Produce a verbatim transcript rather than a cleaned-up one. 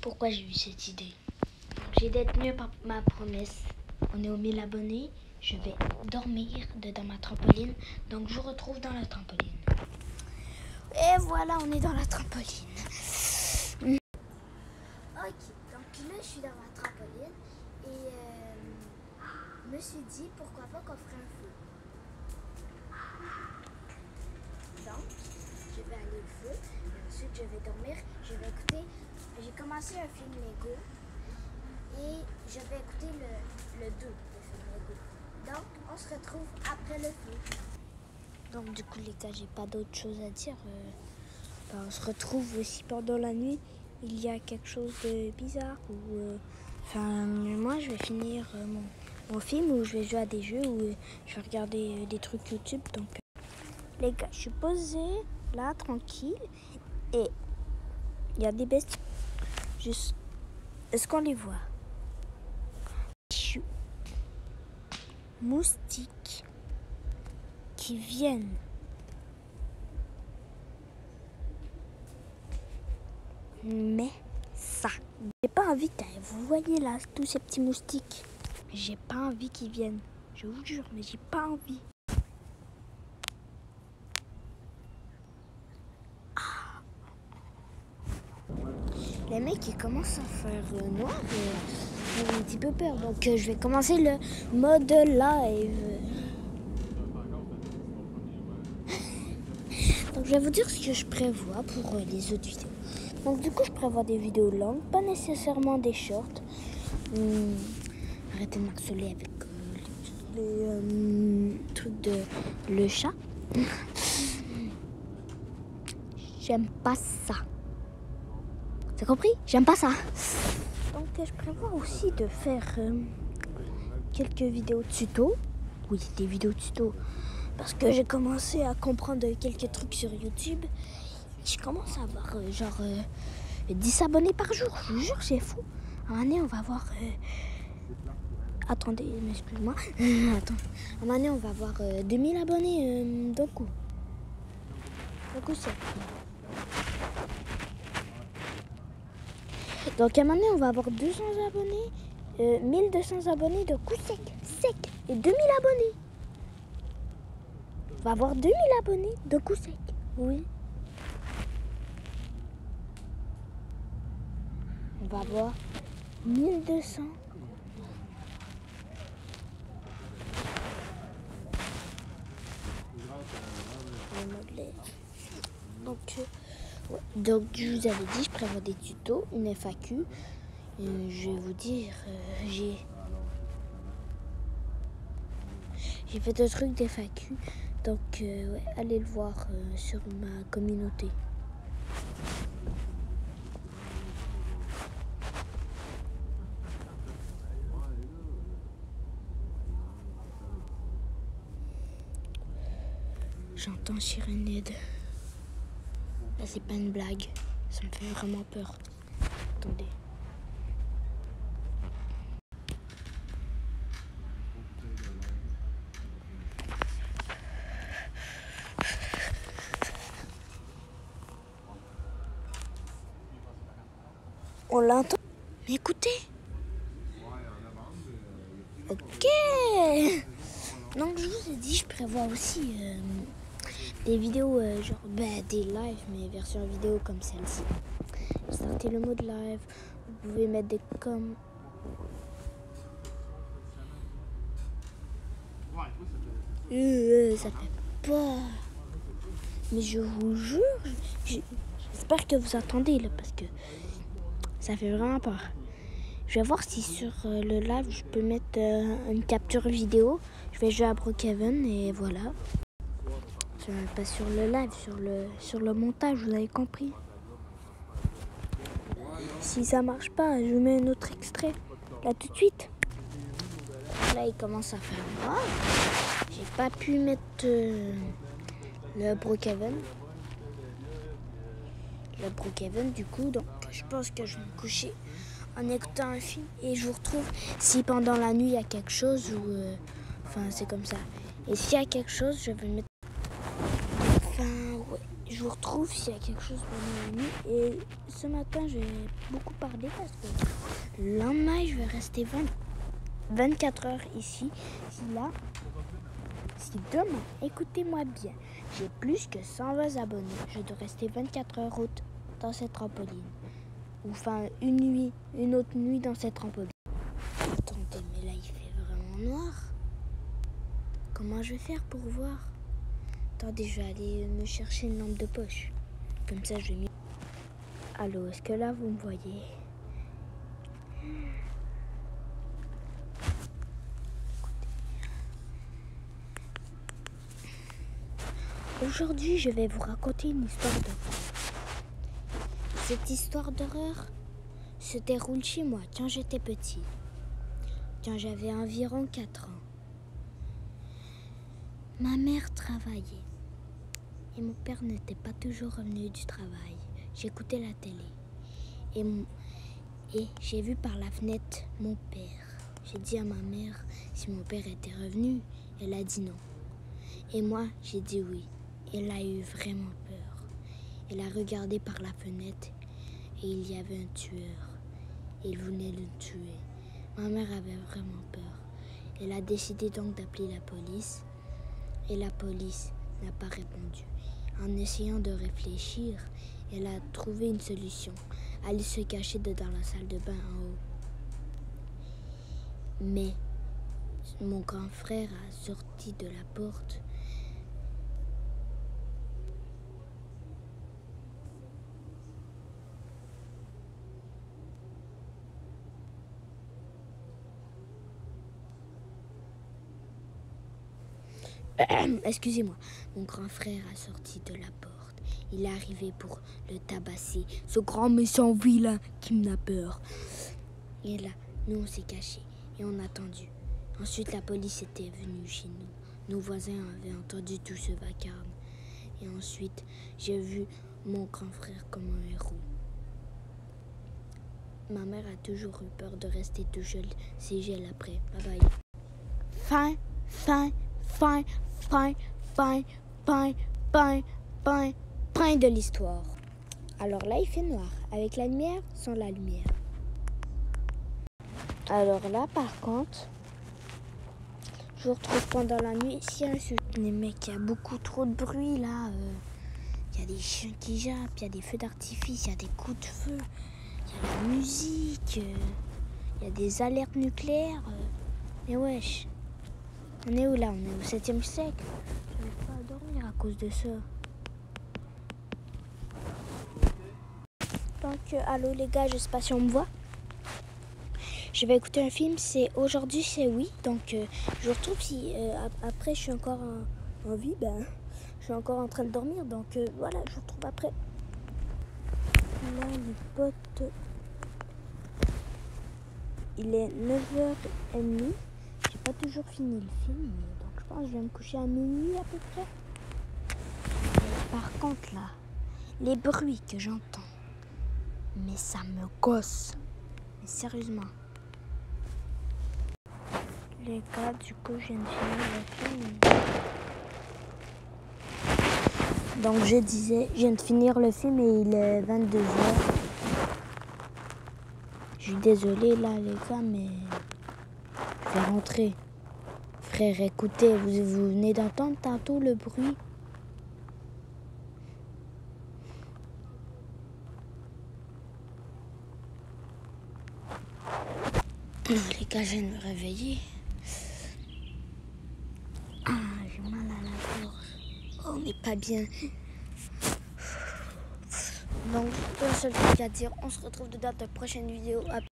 pourquoi j'ai eu cette idée. J'ai détenu ma promesse. On est aux mille abonnés. Je vais dormir dans ma trampoline. Donc je vous retrouve dans la trampoline. Et voilà, on est dans la trampoline. Ok, donc là je suis dans ma trampoline. Et euh, je me suis dit pourquoi pas qu'on ferait un feu. Donc, je vais aller au feu. Et ensuite je vais dormir. Je vais écouter. J'ai commencé un film Lego. Et je vais écouter le, le deux, le film Lego. Donc, on se retrouve après le feu. Donc, du coup, les gars, j'ai pas d'autre chose à dire. Euh, ben, on se retrouve aussi pendant la nuit. Il y a quelque chose de bizarre. Ou, euh, enfin, moi, je vais finir euh, mon, mon film où je vais jouer à des jeux, où euh, je vais regarder euh, des trucs YouTube. Donc, euh, les gars, je suis posée là, tranquille. Et il y a des bestioles. Juste, est-ce qu'on les voit? Moustiques qui viennent mais ça j'ai pas envie que vous voyez là tous ces petits moustiques, j'ai pas envie qu'ils viennent, je vous jure, mais j'ai pas envie. Ah. Les mecs ils commencent à faire euh, noir et j'ai un petit peu peur, donc euh, je vais commencer le mode live. Donc je vais vous dire ce que je prévois pour euh, les autres vidéos. Donc du coup je prévois des vidéos longues, pas nécessairement des shorts. Hum, arrêtez de m'harceler avec euh, les, les euh, trucs de le chat. J'aime pas ça. T'as compris? J'aime pas ça. Donc euh, je prévois aussi de faire euh, quelques vidéos tuto. Oui, des vidéos tuto. Parce que j'ai commencé à comprendre quelques trucs sur YouTube. Je commence à avoir euh, genre euh, dix abonnés par jour. Je vous jure, c'est fou. À un moment donné, on va avoir... Euh... Attendez, excuse-moi. Euh, attends. À un moment donné, on va avoir euh, deux mille abonnés euh, d'un coup. D'un coup, c'est... Donc à un moment donné, on va avoir deux cents abonnés. Euh, mille deux cents abonnés de coup sec. Sec. Et deux mille abonnés. On va avoir deux mille abonnés de coup sec. Oui. On va avoir mille deux cents. Donc, euh, ouais. Donc, je vous avais dit, je prévois des tutos, une F A Q. Euh, je vais vous dire, euh, j'ai j'ai fait deux trucs d'F A Q. Donc, euh, ouais, allez le voir euh, sur ma communauté. J'entends Sirenade. Là, c'est pas une blague. Ça me fait vraiment peur. Attendez. On l'entend. Mais écoutez. Ok. Donc, je vous ai dit, je prévois aussi... Euh, des vidéos euh, genre bah, des lives mais version vidéo comme celle-ci. Startez le mode live, vous pouvez mettre des comme euh, ça fait pas, mais je vous jure, j'espère que vous attendez là parce que ça fait vraiment peur. Je vais voir si sur euh, le live je peux mettre euh, une capture vidéo. Je vais jouer à Brookhaven et voilà. Pas sur le live, sur le, sur le montage, vous avez compris. Si ça marche pas, je mets un autre extrait, là tout de suite. Là, il commence à faire noir. J'ai pas pu mettre euh, le Brookhaven. Le Brookhaven, du coup, donc je pense que je vais me coucher en écoutant un film. Et je vous retrouve si pendant la nuit, il y a quelque chose ou... Euh, enfin, c'est comme ça. Et s'il y a quelque chose, je vais le mettre... Enfin, ouais. je vous retrouve s'il y a quelque chose pendant la nuit. Et ce matin, j'ai beaucoup parlé parce que le lendemain, je vais rester vingt, vingt-quatre heures ici. Si là, si demain, écoutez-moi bien, j'ai plus que cent vingt abonnés, je dois rester vingt-quatre heures haute dans cette trampoline. Ou enfin, une nuit, une autre nuit dans cette trampoline. Attendez, mais là, il fait vraiment noir. Comment je vais faire pour voir? Attendez, je vais aller me chercher une lampe de poche. Comme ça, je vais mieux. Allô, est-ce que là, vous me voyez? Aujourd'hui, je vais vous raconter une histoire d'horreur. Cette histoire d'horreur se déroule chez moi quand j'étais petit, quand j'avais environ quatre ans. Ma mère travaillait et mon père n'était pas toujours revenu du travail. J'écoutais la télé et, mon, et j'ai vu par la fenêtre mon père. J'ai dit à ma mère si mon père était revenu. Elle a dit non. Et moi, j'ai dit oui. Elle a eu vraiment peur. Elle a regardé par la fenêtre et il y avait un tueur. Il venait le tuer. Ma mère avait vraiment peur. Elle a décidé donc d'appeler la police et la police n'a pas répondu. En essayant de réfléchir, elle a trouvé une solution. Aller se cacher dans la salle de bain en haut. Mais mon grand frère a sorti de la porte. Excusez-moi, mon grand frère a sorti de la porte. Il est arrivé pour le tabasser, ce grand méchant vilain qui me n'a peur. Et là, nous on s'est cachés et on a attendu. Ensuite, la police était venue chez nous. Nos voisins avaient entendu tout ce vacarme. Et ensuite, j'ai vu mon grand frère comme un héros. Ma mère a toujours eu peur de rester tout seul. C'est gel après. Bye bye. Fin, fin, fin, fin, fin, fin, fin, fin, fin de l'histoire. Alors là, il fait noir. Avec la lumière, sans la lumière. Alors là, par contre, je vous retrouve pendant la nuit. Si un les mecs, il y a beaucoup trop de bruit là. Il euh, y a des chiens qui jappent, il y a des feux d'artifice, il y a des coups de feu, il y a la musique, il euh, y a des alertes nucléaires. Euh. Mais wesh, on est où là? On est au septième siècle. Je n'arrive pas à dormir à cause de ça. Donc, euh, allô les gars, je sais pas si on me voit. Je vais écouter un film, c'est aujourd'hui c'est oui, donc euh, je vous retrouve si euh, après je suis encore en, en vie, ben je suis encore en train de dormir, donc euh, voilà, je vous retrouve après. Là les potes, il est neuf heures trente, j'ai pas toujours fini le film, donc je pense que je vais me coucher à minuit à peu près. Et par contre là, les bruits que j'entends, mais ça me gosse, mais sérieusement. Les gars, du coup, je viens de finir le film. Donc, je disais, je viens de finir le film et il est vingt-deux heures. Je suis désolée, là, les gars, mais je vais rentrer. Frère, écoutez, vous, vous venez d'entendre tantôt le bruit. Les gars, je viens de me réveiller. Ah, j'ai mal à la gorge. Oh, on n'est pas bien. Donc, un seul truc à dire. On se retrouve dans la prochaine vidéo.